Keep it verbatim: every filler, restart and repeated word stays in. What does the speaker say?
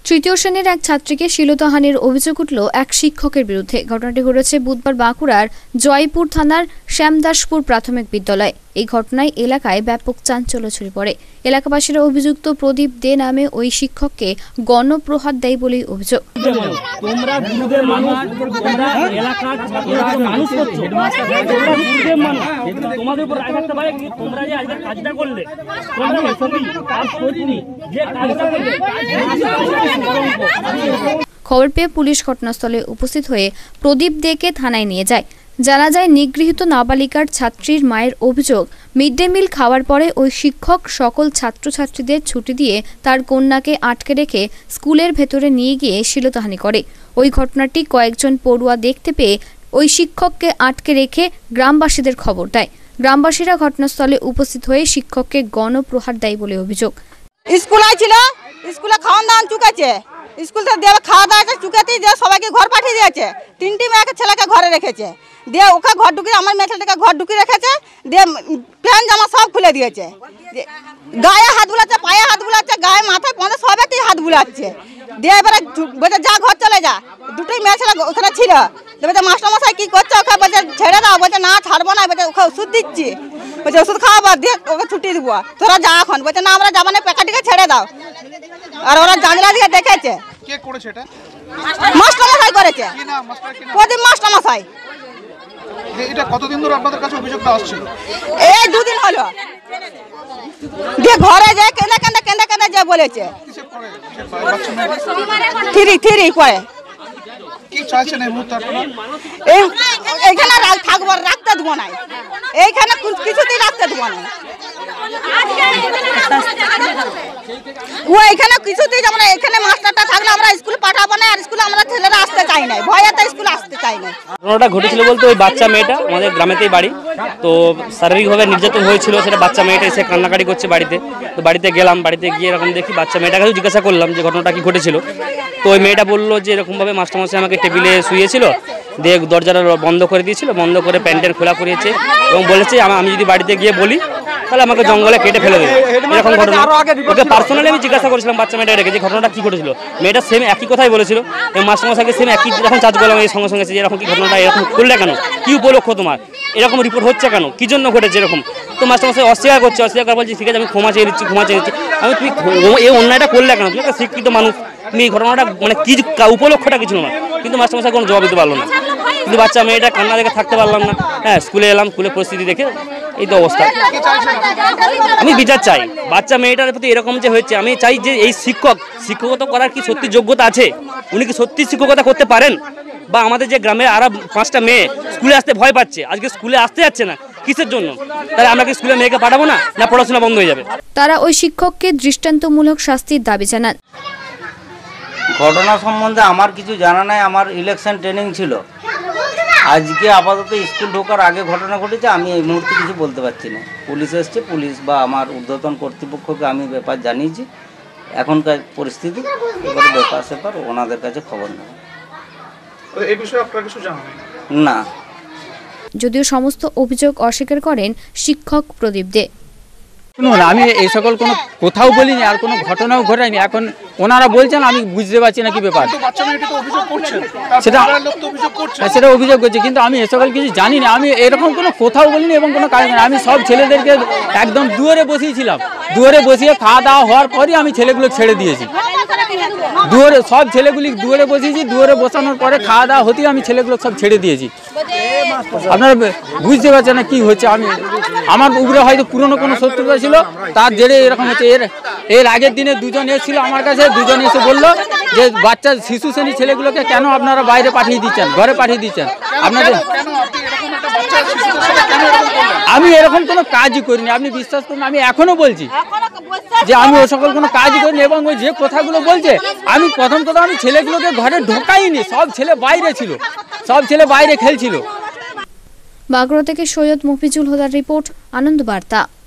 তৃতীয় শ্রেণীর এক ছাত্রীকে শ্লীলতাহানির অভিযোগ উঠল এক শিক্ষকের বিরুদ্ধে। ঘটনাটি ঘটেছে বুধবার বাঁকুড়ার জয়পুর থানার শ্যামদাসপুর প্রাথমিক বিদ্যালয়ে। এই ঘটনায় এলাকায় ব্যাপক চাঞ্চল্য ছড়িয়ে পড়ে। এলাকাবাসীরা অভিযুক্ত প্রদীপ দে নামে ওই শিক্ষককে গণপ্রহার দেয় বলেই অভিযোগ। খবর পেয়ে পুলিশ ঘটনাস্থলে উপস্থিত হয়ে প্রদীপ দেকে থানায় নিয়ে যায়। জানা যায়, নিগৃহীত নাবালিকার ছাত্রীর মায়ের অভিযোগ, মিড ডে মিল খাওয়ার পরে ওই শিক্ষক সকল ছাত্রছাত্রীদের ছুটি দিয়ে তার কন্যাকে আটকে রেখে স্কুলের ভেতরে নিয়ে গিয়ে শ্লীলতাহানি করে। ওই ঘটনাটি কয়েকজন পড়ুয়া দেখতে পেয়ে ওই শিক্ষককে আটকে রেখে গ্রামবাসীদের খবর দেয়। গ্রামবাসীরা ঘটনাস্থলে উপস্থিত হয়ে শিক্ষককে গণপ্রহার দেয় বলে অভিযোগ। স্কুল আইছিল, স্কুলে খাওয়ান দাওয়ান চুকাচ্ছে, স্কুল থেকে দিয়ে খাওয়া দাওয়া চুকাতে দিয়ে সবাইকে ঘর পাঠিয়ে দিয়েছে। তিনটি মেয়েকে ছেলেকে ঘরে রেখেছে, দিয়ে ওকে ঘর ঢুকিয়ে আমার মেয়ে ছেলেটাকে ঘর ঢুকিয়ে রেখেছে, দিয়ে প্যান্ট জামা সব খুলে দিয়েছে, গায়ে হাত বুলাচ্ছে, পায়ে হাত বুলাচ্ছে, গায়ে মাথায় পৌঁছে সবেতেই হাত বুলাচ্ছে। দিয়ে এবারে বলছে যা ঘর চলে যা। দুটোই মেয়ে ছেলে ওখানে ছিল। বলছে মাস্টারমশাই কি করছে? ওকে বলছে ছেড়ে দাও। বলছে না ছাড়বো না। বলছে ওকে ওষুধ দিচ্ছি। বলছে ওষুধ খাওয়াবো, দিয়ে ওকে ছুটি দেবো, তোরা যা এখন। বলছে না আমরা যাবো না, প্যাকাটিকে ছেড়ে দাও। আর ওরা জানলা দিয়ে দেখেছে। কে করেছে এটা? মাস্টারমশাই করেছে। কি নাম মাস্টারের? কি নাম? প্রদীপ মাস্টারমশাই। এটা কতদিন ধরে আপনাদের কাছে অভিযোগটা আসছে? এই দুদিন হলো। দিয়ে ঘরে যায় কেঁদে কেঁদে কেঁদে কেঁদে যে বলেছে কিসে পড়ে? বাচ্চা মেয়ে? থ্রি থ্রি পড়ে। কি চাইছেন এই মুহূর্তে আপনারা? এই এইখানে থাকবো, রাখতে দেবো না, এইখানে কিছুতেই রাখতে দেবো না। ও এখানে কিছুতেই যাবো না। এখানে মাস্টারটা থাকলে আমরা স্কুল পাঠাবো না, আর স্কুলে আমরা ছেলেরা আসতে চাই না, ভয়েতে স্কুল আসতে চাই না। ঘটনাটা ঘটেছিল বলতে ওই বাচ্চা মেয়েটা আমাদের গ্রামেতেই বাড়ি, তো শারীরিকভাবে নির্যাতন হয়েছিল। সেটা বাচ্চা মেয়েটা এসে কান্নাকাটি করছে বাড়িতে। তো বাড়িতে গেলাম, বাড়িতে গিয়ে এরকম দেখি বাচ্চা মেয়েটাকেও জিজ্ঞাসা করলাম যে ঘটনাটা কি ঘটেছিল। তো ওই মেয়েটা বললো যে এরকমভাবে মাস্টারমশাই আমাকে টেবিলে শুয়েছিল, দিয়ে দরজাটা বন্ধ করে দিয়েছিল, বন্ধ করে প্যান্টের খোলা করিয়েছে এবং বলেছে আমি যদি বাড়িতে গিয়ে বলি তাহলে আমাকে জঙ্গলে কেটে ফেলে দেবে। এরকম ঘটনা ওকে পার্সোনালি আমি জিজ্ঞাসা করেছিলাম বাচ্চা মেয়েটা রেখে যে ঘটনাটা কী ঘটেছিল। মেয়েটা সেম একই কথাই বলেছিল এবং মাস্টারমশাইকে সেম একই যখন চার্জ করলাম এই সঙ্গে সঙ্গে যে এরকম কি ঘটনাটা এরকম করলে কেন, কী উপলক্ষ তোমার, এরকম রিপোর্ট হচ্ছে কেন, কী জন্য ঘটেছে এরকম। তো মাস্টারমশাই অস্বীকার করছে, অস্বীকার করে বলছি ঠিক আছে আমি ক্ষমা চেয়ে দিচ্ছি, ক্ষমা চেয়ে দিচ্ছি। আমি তুমি এই অন্যায়টা করলে কেন, তুমি একটা শিক্ষিত মানুষ, তুমি এই ঘটনাটা মানে কী উপলক্ষটা কিছু না। কিন্তু মাস্টারমশাই কোনো জবাব দিতে পারলো না। কিন্তু বাচ্চা মেয়েটা কান্না দেখে থাকতে পারলাম না। হ্যাঁ, স্কুলে এলাম, স্কুলের পরিস্থিতি দেখে এই তো অবস্থা। আমি বিচার চাই। বাচ্চা মেয়েটার প্রতি এরকম যে হয়েছে, আমি চাই যে এই শিক্ষক শিক্ষকতা করার কি সত্যি যোগ্যতা আছে, উনি কি সত্যি শিক্ষকতা করতে পারেন? বা আমাদের যে গ্রামের আরো পাঁচটা মেয়ে স্কুলে আসতে ভয় পাচ্ছে, আজকে স্কুলে আসতে যাচ্ছে না, কিসের জন্য? তাহলে আমরা কি স্কুলে মেয়েকে পাঠাবো না, না পড়াশোনা বন্ধ হয়ে যাবে? তারা ওই শিক্ষককে দৃষ্টান্তমূলক শাস্তির দাবি জানান। ঘটনা সম্বন্ধে আমার কিছু জানা নাই, আমার ইলেকশন ট্রেনিং ছিল। আজকে আপাতত স্কুল ঢোকার আগে ঘটনা ঘটেছে, আমি এই মুহূর্তে কিছু বলতে পারছি না। পুলিশ এসছে, পুলিশ বা আমার ঊর্ধ্বতন কর্তৃপক্ষকে আমি ব্যাপার জানিয়েছি। এখনকার পরিস্থিতি এবারে ব্যাপার স্যাপার ওনাদের কাছে খবর নেই। এই বিষয়ে আপনারা কিছু জানেন না? যদিও সমস্ত অভিযোগ অস্বীকার করেন শিক্ষক প্রদীপ দে। শুনুন, আমি এই সকল কোনো কোথাও বলিনি, আর কোনো ঘটনাও ঘটাইনি। এখন ওনারা বলছেন, আমি বুঝতে পারছি না কি ব্যাপার। সেটা সেটা অভিযোগ করছে, কিন্তু আমি এ সকল কিছু জানি না। আমি এরকম কোনো কোথাও বলিনি এবং কোনো কাজ নেই। আমি সব ছেলেদেরকে একদম দুয়ারে বসিয়েছিলাম, দুয়ারে বসিয়ে খাওয়া দাওয়া হওয়ার পরই আমি ছেলেগুলো ছেড়ে দিয়েছি। দুয়ারে সব ছেলেগুলি দুয়ারে বসিয়েছি, দুয়ারে বসানোর পরে খাওয়া দাওয়া হতেই আমি ছেলেগুলো সব ছেড়ে দিয়েছি। আপনারা বুঝতে পারছেন না কি হচ্ছে। আমি আমার উপরে হয়তো পুরনো কোনো শত্রুতা ছিল, তার জেরে এরকম হচ্ছে। এর এর আগের দিনে দুজন এসেছিল আমার কাছে, দুজন এসে বললো যে বাচ্চা শিশু শ্রেণীর ছেলেগুলোকে কেন আপনারা বাইরে পাঠিয়ে দিচ্ছেন, ঘরে পাঠিয়ে দিচ্ছেন আপনাদের। আমি এরকম কোনো কাজই করিনি, আপনি বিশ্বাস করুন। আমি এখনো বলছি যে আমি ও সকল কোনো কাজই করিনি। এবং ওই যে কথাগুলো বলছে, আমি প্রথম কথা আমি ছেলেগুলোকে ঘরে ঢোকাইনি, সব ছেলে বাইরে ছিল, সব ছেলে বাইরে খেলছিল। বাঁকুড়া থেকে সৈয়দ মফিজুল হুদার রিপোর্ট, আনন্দ বার্তা।